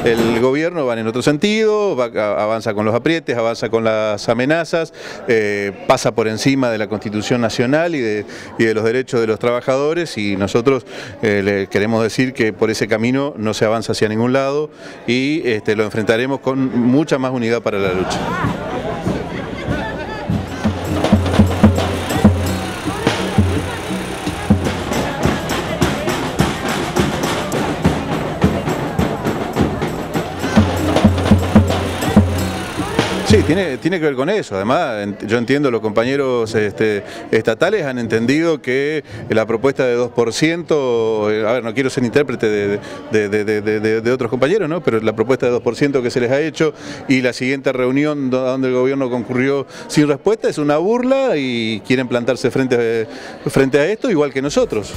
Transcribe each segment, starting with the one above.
El gobierno va en otro sentido, avanza con los aprietes, avanza con las amenazas, pasa por encima de la Constitución Nacional y de los derechos de los trabajadores, y nosotros le queremos decir que por ese camino no se avanza hacia ningún lado y lo enfrentaremos con mucha más unidad para la lucha. Sí, tiene que ver con eso. Además, yo entiendo, los compañeros estatales han entendido que la propuesta de 2%, a ver, no quiero ser intérprete de otros compañeros, ¿no? Pero la propuesta de 2% que se les ha hecho y la siguiente reunión donde el gobierno concurrió sin respuesta es una burla y quieren plantarse frente a esto igual que nosotros.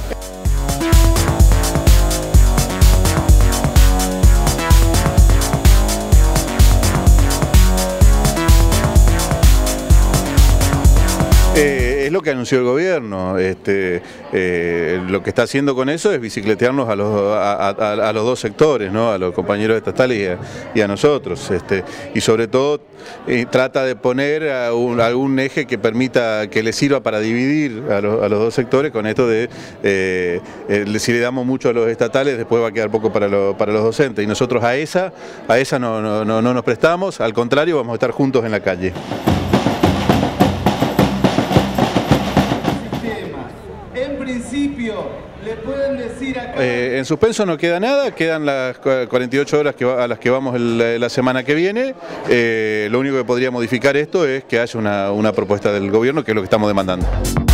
Es lo que anunció el gobierno. Lo que está haciendo con eso es bicicletearnos a los dos sectores, ¿no? A los compañeros estatales y a nosotros. Y sobre todo trata de poner algún eje que permita, que le sirva para dividir a los dos sectores, con esto de si le damos mucho a los estatales, después va a quedar poco para los docentes. Y nosotros a esa no nos prestamos, al contrario, vamos a estar juntos en la calle. En principio, le pueden decir acá... En suspenso no queda nada, quedan las 48 horas a las que vamos la semana que viene. Lo único que podría modificar esto es que haya una propuesta del gobierno, que es lo que estamos demandando.